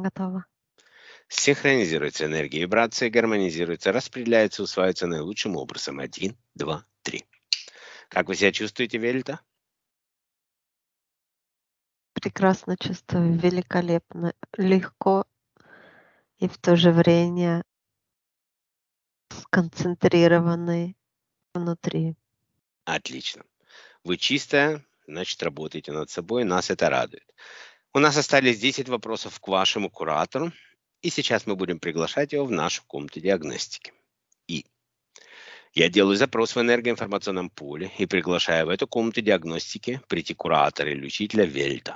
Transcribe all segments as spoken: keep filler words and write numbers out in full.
Готово. Синхронизируется энергия, вибрации гармонизируются, распределяются, усваиваются наилучшим образом. Один, два, три. Как вы себя чувствуете, Вельта? Прекрасно чувствую, великолепно, легко и в то же время сконцентрированный внутри. Отлично. Вы чистая, значит, работаете над собой, нас это радует. У нас остались десять вопросов к вашему куратору, и сейчас мы будем приглашать его в нашу комнату диагностики. И я делаю запрос в энергоинформационном поле и приглашаю в эту комнату диагностики прийти куратора или учителя Вельта.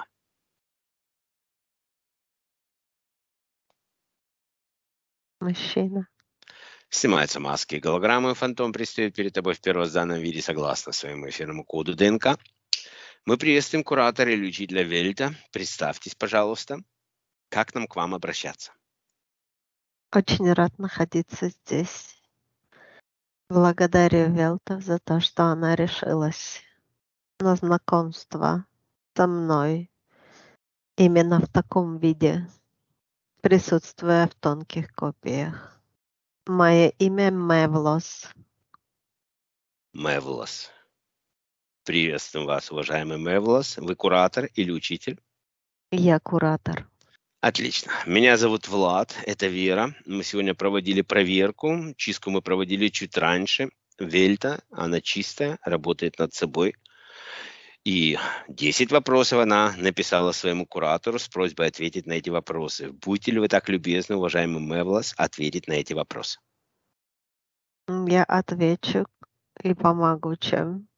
Мужчина. Снимаются маски и голограммы, фантом предстает перед тобой в первозданном виде согласно своему эфирному коду ДНК. Мы приветствуем куратора или учителя Вельта. Представьтесь, пожалуйста, как нам к вам обращаться. Очень рад находиться здесь. Благодарю Велта за то, что она решилась на знакомство со мной именно в таком виде, присутствуя в тонких копиях. Мое имя Мевлос. Мевлос. Приветствуем вас, уважаемый Мевлос. Вы куратор или учитель? Я куратор. Отлично. Меня зовут Влад, это Вера. Мы сегодня проводили проверку. Чистку мы проводили чуть раньше. Вельта, она чистая, работает над собой. И десять вопросов она написала своему куратору с просьбой ответить на эти вопросы. Будьте ли вы так любезны, уважаемый Мевлос, ответить на эти вопросы? Я отвечу и помогу, чем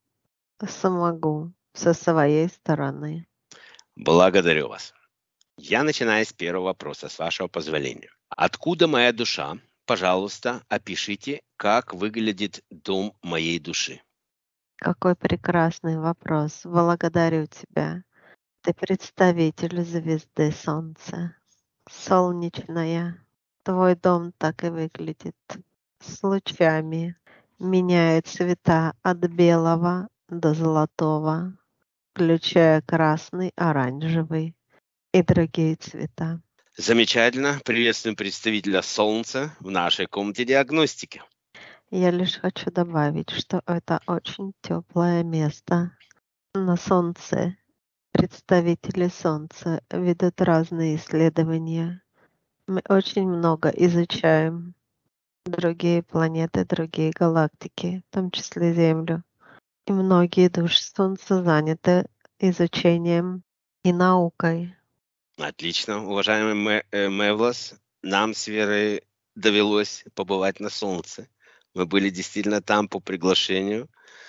смогу со своей стороны. Благодарю вас. Я начинаю с первого вопроса, с вашего позволения. Откуда моя душа? Пожалуйста, опишите, как выглядит дом моей души. Какой прекрасный вопрос. Благодарю тебя. Ты представитель звезды Солнца. Солнечная. Твой дом так и выглядит. С лучами. Меняет цвета от белого до золотого, включая красный, оранжевый и другие цвета. Замечательно. Приветствуем представителя Солнца в нашей комнате диагностики. Я лишь хочу добавить, что это очень теплое место. На Солнце представители Солнца ведут разные исследования. Мы очень много изучаем другие планеты, другие галактики, в том числе Землю. И многие души Солнца заняты изучением и наукой. Отлично. Уважаемый Ме- э, Мевлос, нам с Верой довелось побывать на Солнце. Мы были действительно там по приглашению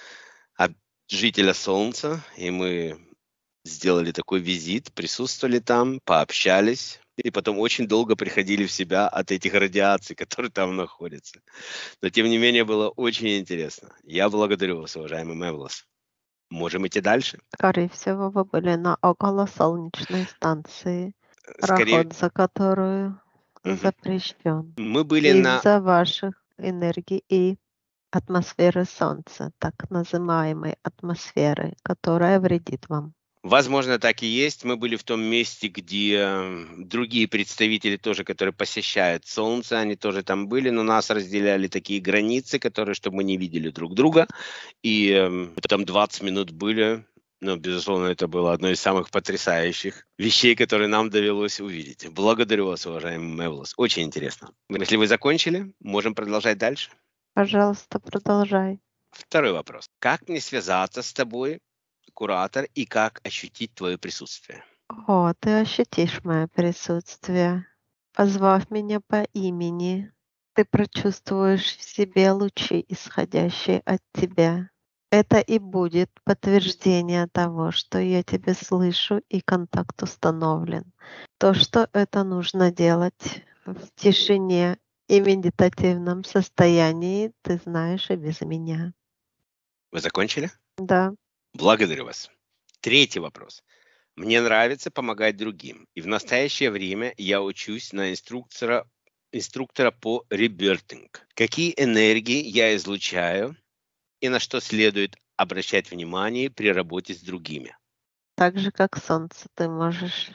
от жителя Солнца, и мы сделали такой визит, присутствовали там, пообщались, и потом очень долго приходили в себя от этих радиаций, которые там находятся. Но, тем не менее, было очень интересно. Я благодарю вас, уважаемый Мевлос. Можем идти дальше? Скорее всего, вы были на околосолнечной станции, Скорее, проход за которую мгм. запрещен Мы были на... из-за ваших энергий и атмосферы Солнца, так называемой атмосферы, которая вредит вам. Возможно, так и есть. Мы были в том месте, где м, другие представители тоже, которые посещают Солнце, они тоже там были, но нас разделяли такие границы, которые, чтобы мы не видели друг друга. И эм, там двадцать минут были. Но, безусловно, это было одно из самых потрясающих вещей, которые нам довелось увидеть. Благодарю вас, уважаемый Мевлос. Очень интересно. Если вы закончили, можем продолжать дальше. Пожалуйста, продолжай. Второй вопрос. Как мне связаться с тобой, куратор, и как ощутить твое присутствие? О, ты ощутишь мое присутствие. Позвав меня по имени, ты прочувствуешь в себе лучи, исходящие от тебя. Это и будет подтверждение того, что я тебя слышу и контакт установлен. То, что это нужно делать в тишине и медитативном состоянии, ты знаешь и без меня. Вы закончили? Да. Благодарю вас. Третий вопрос. Мне нравится помогать другим, и в настоящее время я учусь на инструктора, инструктора по ребертинг. Какие энергии я излучаю и на что следует обращать внимание при работе с другими? Так же, как солнце, ты можешь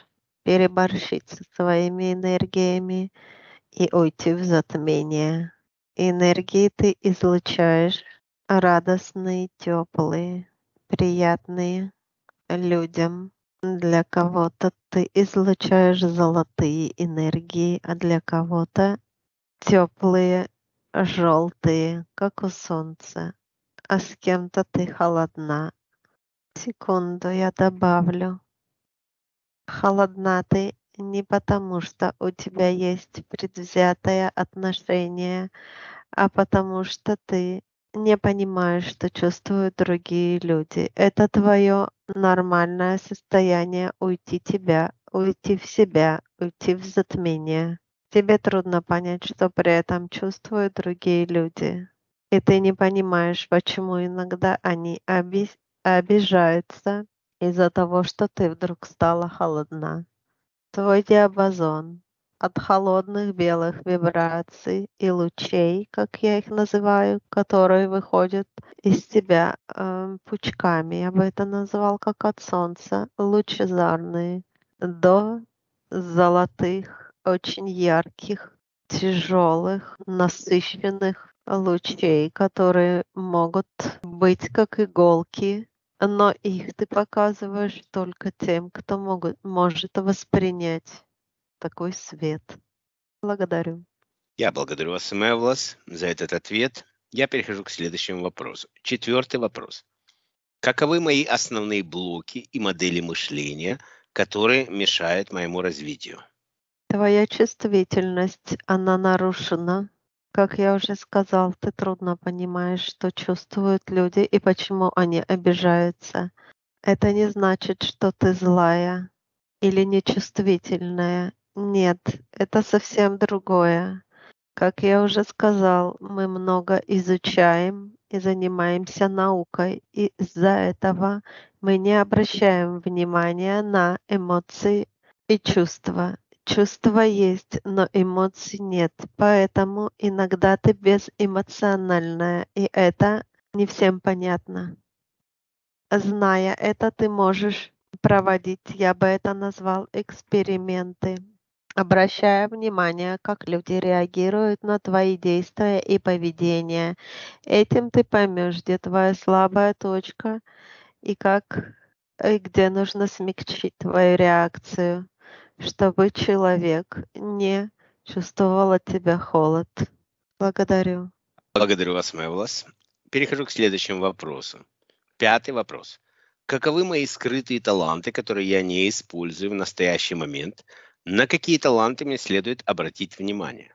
переборщить со своими энергиями и уйти в затмение. Энергии ты излучаешь радостные, теплые, приятные людям. Для кого-то ты излучаешь золотые энергии, а для кого-то теплые, желтые, как у солнца. А с кем-то ты холодна. Секунду, я добавлю. Холодна ты не потому, что у тебя есть предвзятое отношение, а потому что ты не понимаешь, что чувствуют другие люди. Это твое нормальное состояние уйти тебя, уйти в себя, уйти в затмение. Тебе трудно понять, что при этом чувствуют другие люди. И ты не понимаешь, почему иногда они оби- обижаются из-за того, что ты вдруг стала холодна. Твой диапазон от холодных белых вибраций и лучей, как я их называю, которые выходят из тебя э, пучками, я бы это назвал как от солнца, лучезарные, до золотых, очень ярких, тяжелых, насыщенных лучей, которые могут быть как иголки, но их ты показываешь только тем, кто могут, может воспринять такой свет. Благодарю. Я благодарю вас, Мевлас, за этот ответ. Я перехожу к следующему вопросу. Четвертый вопрос. Каковы мои основные блоки и модели мышления, которые мешают моему развитию? Твоя чувствительность, она нарушена. Как я уже сказал, ты трудно понимаешь, что чувствуют люди и почему они обижаются. Это не значит, что ты злая или нечувствительная. Нет, это совсем другое. Как я уже сказал, мы много изучаем и занимаемся наукой, и из-за этого мы не обращаем внимания на эмоции и чувства. Чувства есть, но эмоций нет, поэтому иногда ты безэмоциональная, и это не всем понятно. Зная это, ты можешь проводить, я бы это назвал, эксперименты, обращая внимание, как люди реагируют на твои действия и поведение. Этим ты поймешь, где твоя слабая точка и как и где нужно смягчить твою реакцию, чтобы человек не чувствовал от тебя холод. Благодарю. Благодарю вас, Мевлас. Перехожу к следующему вопросу. Пятый вопрос. Каковы мои скрытые таланты, которые я не использую в настоящий момент? На какие таланты мне следует обратить внимание?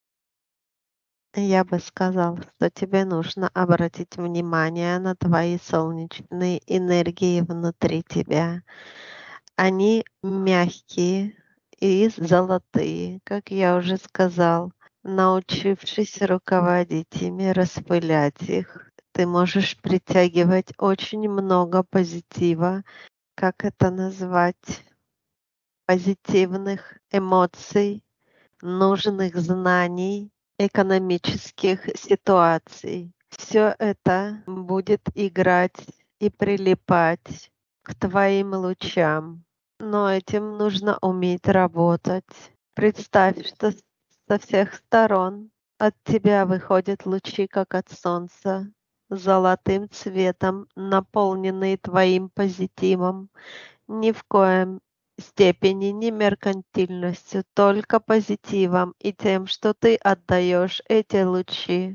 Я бы сказал, что тебе нужно обратить внимание на твои солнечные энергии внутри тебя. Они мягкие и золотые, как я уже сказал. Научившись руководить ими, распылять их, ты можешь притягивать очень много позитива, как это назвать, позитивных эмоций, нужных знаний, экономических ситуаций. Все это будет играть и прилипать к твоим лучам. Но этим нужно уметь работать. Представь, что с- со всех сторон от тебя выходят лучи, как от солнца, золотым цветом, наполненные твоим позитивом. Ни в коем степени не меркантильностью, только позитивом и тем, что ты отдаешь эти лучи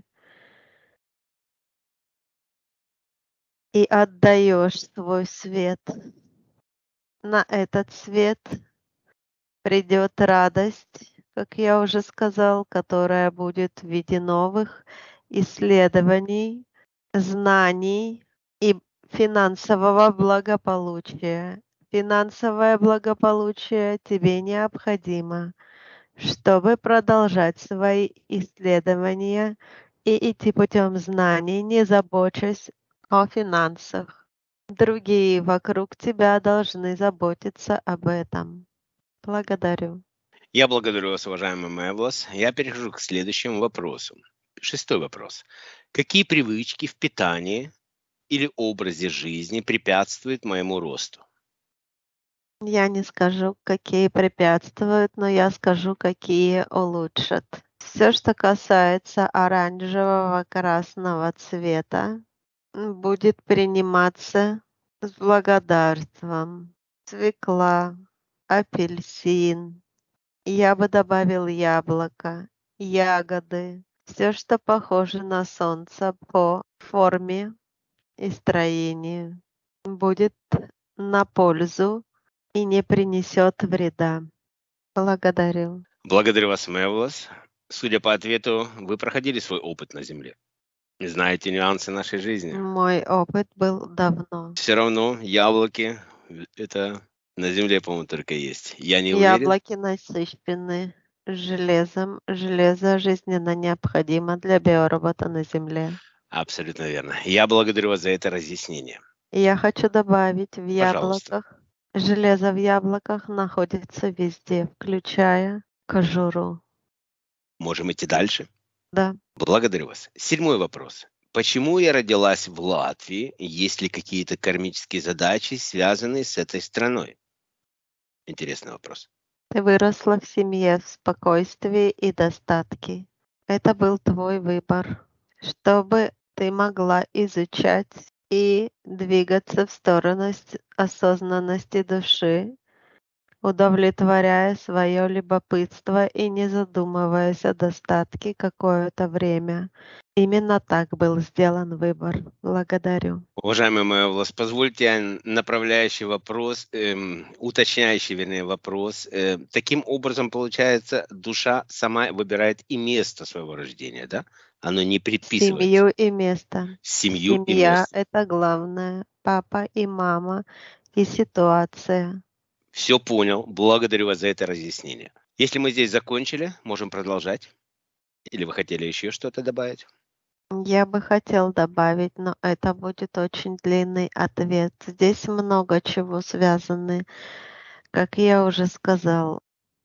и отдаешь свой свет. На этот свет придет радость, как я уже сказал, которая будет в виде новых исследований, знаний и финансового благополучия. Финансовое благополучие тебе необходимо, чтобы продолжать свои исследования и идти путем знаний, не заботясь о финансах. Другие вокруг тебя должны заботиться об этом. Благодарю. Я благодарю вас, уважаемый Мевлас. Я перехожу к следующему вопросу. Шестой вопрос. Какие привычки в питании или образе жизни препятствуют моему росту? Я не скажу, какие препятствуют, но я скажу, какие улучшат. Все, что касается оранжевого красного цвета, м, будет приниматься с благодарством. Свекла, апельсин, я бы добавил яблоко, ягоды, все, что похоже на солнце по форме и строению, будет на пользу и не принесет вреда. Благодарю. Благодарю вас, Мевлас. Судя по ответу, вы проходили свой опыт на Земле. Знаете нюансы нашей жизни. Мой опыт был давно. Все равно яблоки э, это на Земле, по-моему, только есть. Я не уверен. Яблоки насыщены железом. Железо жизненно необходимо для биоробота на Земле. Абсолютно верно. Я благодарю вас за это разъяснение. И я хочу добавить, в Пожалуйста. яблоках, железо в яблоках находится везде, включая кожуру. Можем идти дальше? Да. Благодарю вас. Седьмой вопрос. Почему я родилась в Латвии? Есть ли какие-то кармические задачи, связанные с этой страной? Интересный вопрос. Ты выросла в семье в спокойствии и достатке. Это был твой выбор, чтобы ты могла изучать и двигаться в сторону с- осознанности души, удовлетворяя свое любопытство и не задумываясь о достатке какое-то время. Именно так был сделан выбор. Благодарю. Уважаемый Мавлас, позвольте н- направляющий вопрос, эм, уточняющий, вернее, вопрос. Э, таким образом, получается, душа сама выбирает и место своего рождения, да? Оно не предписывается. Семью и место. Семью и Семья — место. это главное. Папа и мама и ситуация. Все понял. Благодарю вас за это разъяснение. Если мы здесь закончили, можем продолжать. Или вы хотели еще что-то добавить? Я бы хотел добавить, но это будет очень длинный ответ. Здесь много чего связано. Как я уже сказал,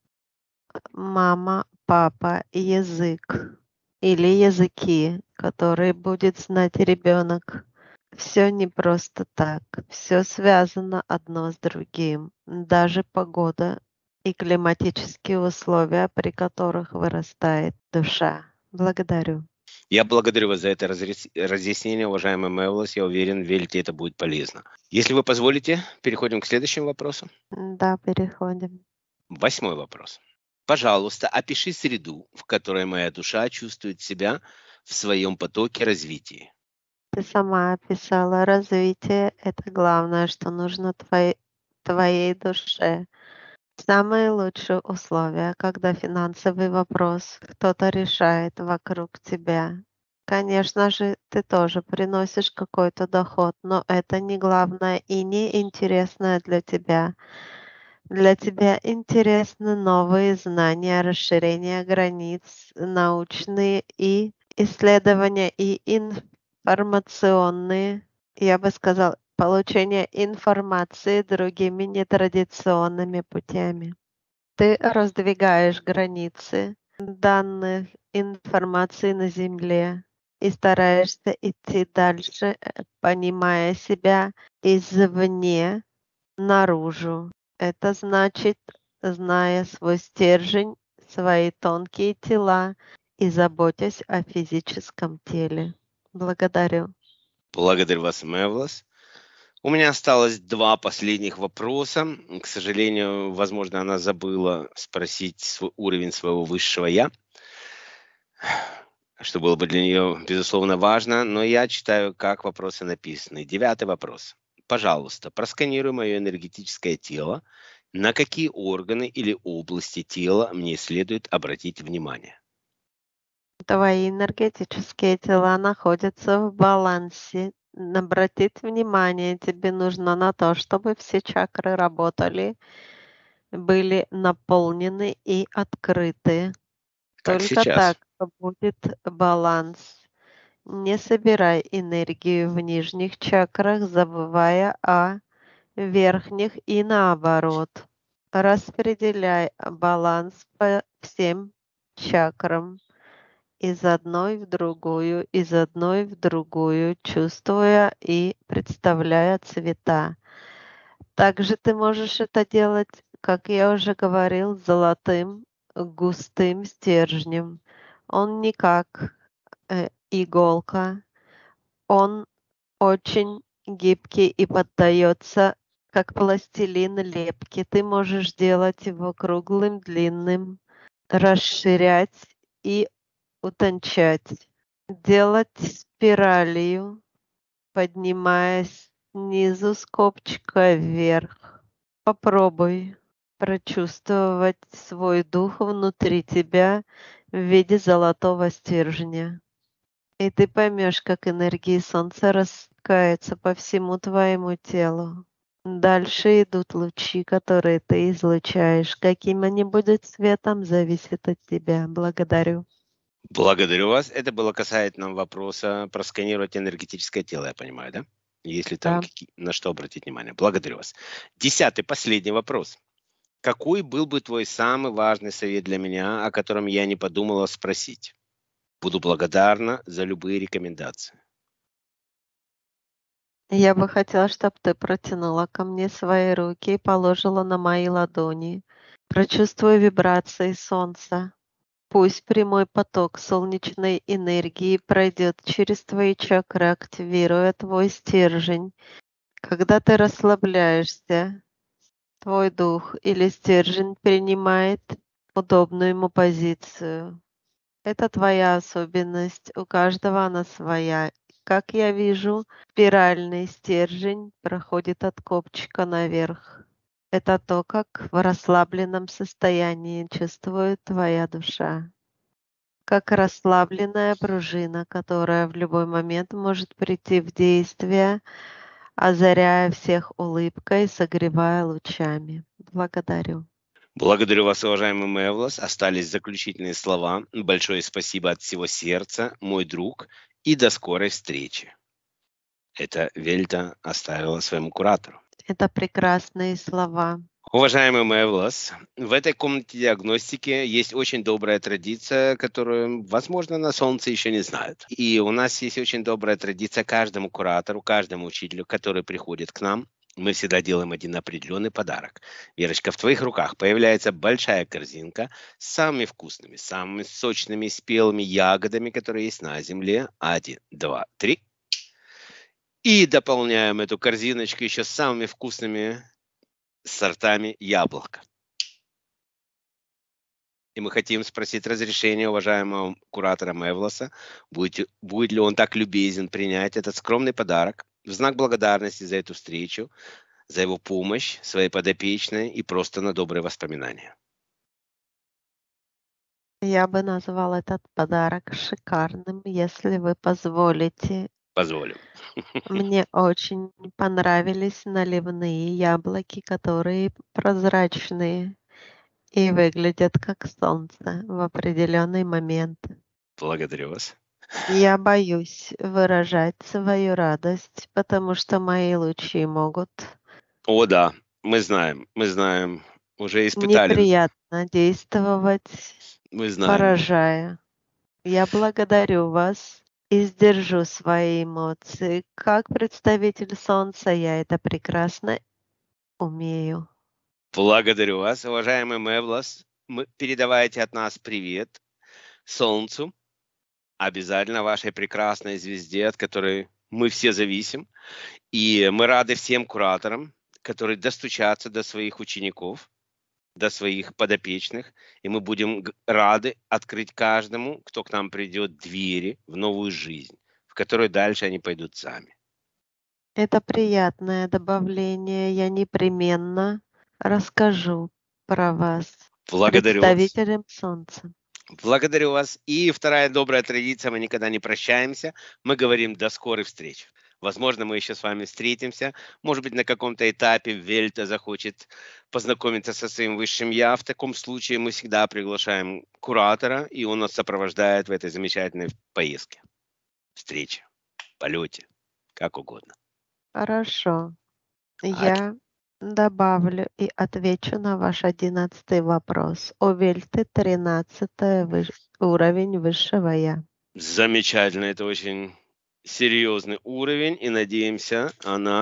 мама, папа, язык или языки, которые будет знать ребенок. Все не просто так. Все связано одно с другим. Даже погода и климатические условия, при которых вырастает душа. Благодарю. Я благодарю вас за это разрес- разъяснение, уважаемый Мевлас. Я уверен, верите, это будет полезно. Если вы позволите, переходим к следующему вопросу. Да, переходим. Восьмой вопрос. Пожалуйста, опиши среду, в которой моя душа чувствует себя в своем потоке развития. Ты сама описала развитие. Это главное, что нужно твоей, твоей душе. Самые лучшие условия, когда финансовый вопрос кто-то решает вокруг тебя. Конечно же, ты тоже приносишь какой-то доход, но это не главное и не интересное для тебя. Для тебя интересны новые знания, расширение границ, научные и исследования и информационные, я бы сказал, получение информации другими нетрадиционными путями. Ты раздвигаешь границы данных информации на Земле и стараешься идти дальше, э, понимая себя извне наружу. Это значит, зная свой стержень, свои тонкие тела и заботясь о физическом теле. Благодарю. Благодарю вас, Мевлас. У меня осталось два последних вопроса. К сожалению, возможно, она забыла спросить свой уровень своего высшего «я», что было бы для нее, безусловно, важно, но я читаю, как вопросы написаны. Девятый вопрос. Пожалуйста, просканируй мое энергетическое тело. На какие органы или области тела мне следует обратить внимание? Твои энергетические тела находятся в балансе. Обратить внимание тебе нужно на то, чтобы все чакры работали, были наполнены и открыты. Как Только так сейчас? будет баланс. Не собирай энергию в нижних чакрах, забывая о верхних и наоборот. Распределяй баланс по всем чакрам из одной в другую, из одной в другую, чувствуя и представляя цвета. Также ты можешь это делать, как я уже говорил, золотым густым стержнем. Он не как э, иголка, он очень гибкий и поддается как пластилин лепки. Ты можешь делать его круглым, длинным, расширять и утончать. Делать спиралью, поднимаясь снизу с копчика вверх. Попробуй прочувствовать свой дух внутри тебя в виде золотого стержня. И ты поймешь, как энергии солнца раскаются по всему твоему телу. Дальше идут лучи, которые ты излучаешь. Каким они будут цветом, зависит от тебя. Благодарю. Благодарю вас. Это было касательно вопроса просканировать энергетическое тело, я понимаю, да? Если там Да. какие- на что обратить внимание. Благодарю вас. Десятый, последний вопрос. Какой был бы твой самый важный совет для меня, о котором я не подумала спросить? Буду благодарна за любые рекомендации. Я бы хотела, чтобы ты протянула ко мне свои руки и положила на мои ладони. Прочувствуй вибрации солнца. Пусть прямой поток солнечной энергии пройдет через твои чакры, активируя твой стержень. Когда ты расслабляешься, твой дух или стержень принимает удобную ему позицию. Это твоя особенность, у каждого она своя. Как я вижу, спиральный стержень проходит от копчика наверх. Это то, как в расслабленном состоянии чувствует твоя душа. Как расслабленная пружина, которая в любой момент может прийти в действие, озаряя всех улыбкой, согревая лучами. Благодарю. Благодарю вас, уважаемый Мевлас. Остались заключительные слова. Большое спасибо от всего сердца, мой друг, и до скорой встречи. Это Вельта оставила своему куратору. Это прекрасные слова. Уважаемый Мевлас, в этой комнате диагностики есть очень добрая традиция, которую, возможно, на Солнце еще не знают. И у нас есть очень добрая традиция каждому куратору, каждому учителю, который приходит к нам. Мы всегда делаем один определенный подарок. Верочка, в твоих руках появляется большая корзинка с самыми вкусными, самыми сочными, спелыми ягодами, которые есть на Земле. Один, два, три. И дополняем эту корзиночку еще самыми вкусными сортами яблока. И мы хотим спросить разрешения уважаемого куратора Мевласа, будет, будет ли он так любезен принять этот скромный подарок в знак благодарности за эту встречу, за его помощь своей подопечной и просто на добрые воспоминания. Я бы назвал этот подарок шикарным, если вы позволите. Позволим. Мне очень понравились наливные яблоки, которые прозрачные и выглядят как солнце в определенный момент. Благодарю вас. Я боюсь выражать свою радость, потому что мои лучи могут О, да, мы знаем, мы знаем, уже испытали, неприятно действовать, мы знаем. поражая. Я благодарю вас и сдержу свои эмоции. Как представитель Солнца я это прекрасно умею. Благодарю вас, уважаемый Мевлас. Мы передавайте от нас привет Солнцу, обязательно вашей прекрасной звезде, от которой мы все зависим. И мы рады всем кураторам, которые достучатся до своих учеников, до своих подопечных. И мы будем г- рады открыть каждому, кто к нам придет, двери в новую жизнь, в которую дальше они пойдут сами. Это приятное добавление. Я непременно расскажу про вас Благодарю вас. представителям Солнца. Благодарю вас. И вторая добрая традиция, мы никогда не прощаемся. Мы говорим до скорой встречи. Возможно, мы еще с вами встретимся. Может быть, на каком-то этапе Вельта захочет познакомиться со своим высшим я. В таком случае мы всегда приглашаем куратора, и он нас сопровождает в этой замечательной поездке, встрече, полете, как угодно. Хорошо. От- Я добавлю и отвечу на ваш одиннадцатый вопрос. У Вельты тринадцатый выш- уровень высшего я. Замечательно, это очень серьезный уровень, и надеемся, она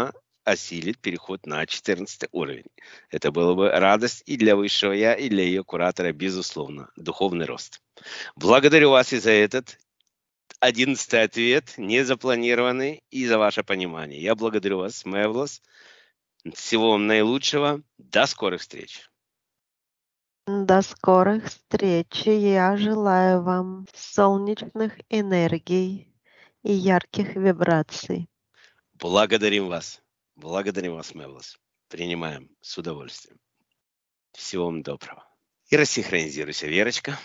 осилит переход на четырнадцатый уровень. Это было бы радость и для высшего я, и для ее куратора, безусловно, духовный рост. Благодарю вас и за этот одиннадцатый ответ, незапланированный, и за ваше понимание. Я благодарю вас, Мевлос. Всего вам наилучшего. До скорых встреч. До скорых встреч. Я желаю вам солнечных энергий и ярких вибраций. Благодарим вас. Благодарим вас, Мевлос. Принимаем с удовольствием. Всего вам доброго. И рассинхронизируйся, Верочка.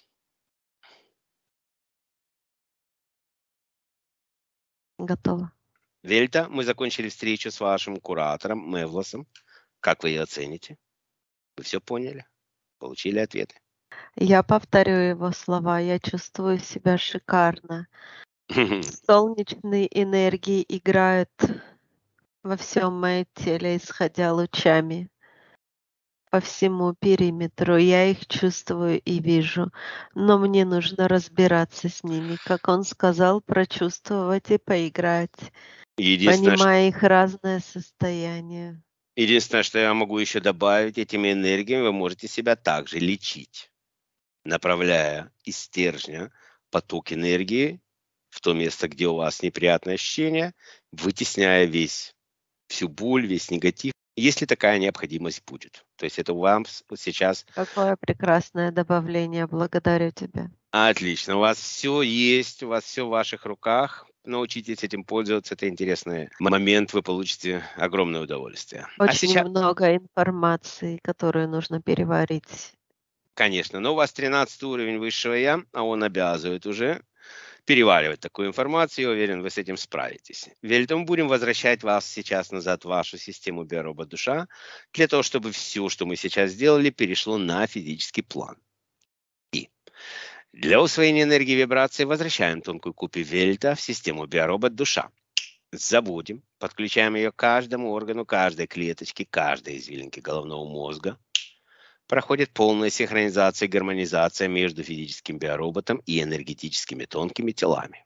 Готово. Вельта, мы закончили встречу с вашим куратором Мевлосом. Как вы ее оцените? Вы все поняли? Получили ответы? Я повторю его слова. Я чувствую себя шикарно. Солнечные энергии играют во всем моем теле, исходя лучами по всему периметру. Я их чувствую и вижу, но мне нужно разбираться с ними, как он сказал, прочувствовать и поиграть, Единственное, что, понимая их разное состояние. единственное, что я могу еще добавить, этими энергиями вы можете себя также лечить, направляя из стержня поток энергии в то место, где у вас неприятное ощущение, вытесняя весь, всю боль, весь негатив, если такая необходимость будет. То есть это вам с- сейчас Какое прекрасное добавление. Благодарю тебя. отлично. У вас все есть, у вас все в ваших руках. Научитесь этим пользоваться. Это интересный момент. Вы получите огромное удовольствие. А Очень сейчас, много информации, которую нужно переварить. конечно, но у вас тринадцатый уровень высшего я, а он обязывает уже переваривать такую информацию. Я уверен, вы с этим справитесь. Поэтому будем возвращать вас сейчас назад в вашу систему биоробот душа, для того, чтобы все, что мы сейчас сделали, перешло на физический план. И для усвоения энергии вибрации возвращаем тонкую копию Вельта в систему биоробот душа. Заводим, подключаем ее к каждому органу, каждой клеточке, каждой извилинке головного мозга. Проходит полная синхронизация и гармонизация между физическим биороботом и энергетическими тонкими телами.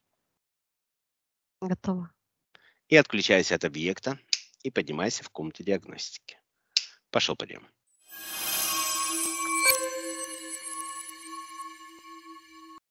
Готово. И отключайся от объекта и поднимайся в комнату диагностики. Пошел подъем.